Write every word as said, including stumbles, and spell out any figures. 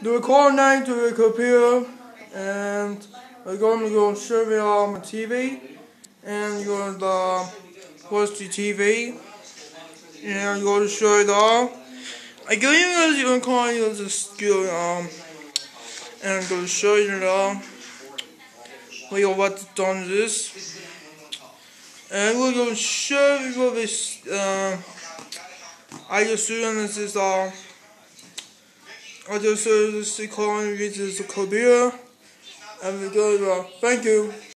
the recording to the computer, and we're going to go show you on the T V, and you're going to watch the T V, and you're going to show it all. I give you guys your call you the skill, um, and I'm going to show you it all. We got what done this, and we're going to show you what this, uh, I just doing this is all. I just uh, this calling uses the computer, and we go. Thank you.